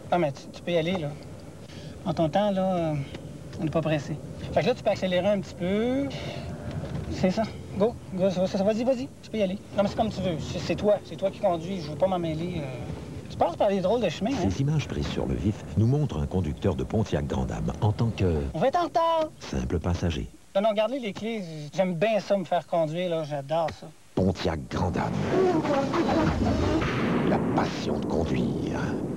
Ah, mais tu peux y aller, là. En ton temps, là, on n'est pas pressé. Fait que là, tu peux accélérer un petit peu. C'est ça. Go. Go, ça. Vas-y, vas-y. Tu peux y aller. Non, mais c'est comme tu veux. C'est toi. C'est toi qui conduis. Je veux pas m'en mêler. Tu passes par des drôles de chemins, hein? Ces images prises sur le vif nous montrent un conducteur de Pontiac Grand Dame en tant que... On va être en retard! simple passager. Non, non, regardez les clés. J'aime bien ça, me faire conduire, là. J'adore ça. Pontiac Grand Dame. La passion de conduire.